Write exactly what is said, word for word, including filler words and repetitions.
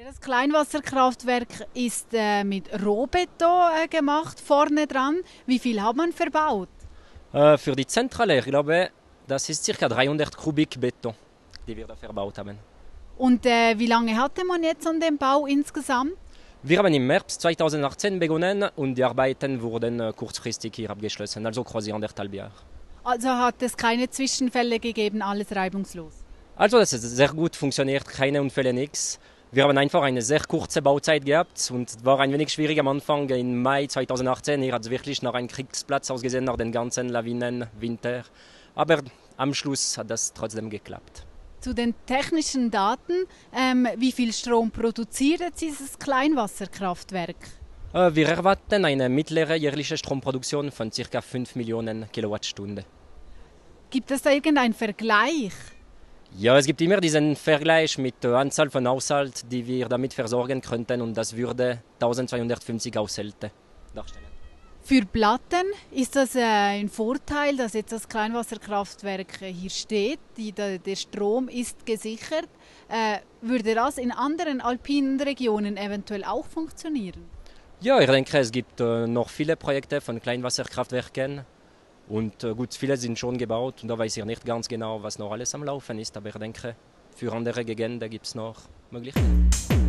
Das Kleinwasserkraftwerk ist äh, mit Rohbeton äh, gemacht, vorne dran. Wie viel hat man verbaut? Äh, für die Zentrale, ich glaube, das ist ca. dreihundert Kubik Beton, die wir da verbaut haben. Und äh, wie lange hatte man jetzt an dem Bau insgesamt? Wir haben im März zweitausendachtzehn begonnen und die Arbeiten wurden äh, kurzfristig hier abgeschlossen, also quasi anderthalb Jahre. Also hat es keine Zwischenfälle gegeben, alles reibungslos? Also das ist sehr gut funktioniert, keine Unfälle, nichts. Wir haben einfach eine sehr kurze Bauzeit gehabt und es war ein wenig schwierig am Anfang. Im Mai zweitausendachtzehn hier hat es wirklich nach einem Kriegsplatz ausgesehen, nach den ganzen Lawinen, Winter. Aber am Schluss hat das trotzdem geklappt. Zu den technischen Daten, ähm, wie viel Strom produziert jetzt dieses Kleinwasserkraftwerk? Äh, wir erwarten eine mittlere jährliche Stromproduktion von ca. fünf Millionen Kilowattstunden. Gibt es da irgendeinen Vergleich? Ja, es gibt immer diesen Vergleich mit der Anzahl von Haushalten, die wir damit versorgen könnten, und das würde eintausendzweihundertfünfzig Haushalte darstellen. Für Platten ist das äh, ein Vorteil, dass jetzt das Kleinwasserkraftwerk äh, hier steht. Die, der, der Strom ist gesichert. Äh, würde das in anderen alpinen Regionen eventuell auch funktionieren? Ja, ich denke, es gibt äh, noch viele Projekte von Kleinwasserkraftwerken. Und äh, gut, viele sind schon gebaut und da weiß ich nicht ganz genau, was noch alles am Laufen ist. Aber ich denke, für andere Gegenden gibt es noch Möglichkeiten.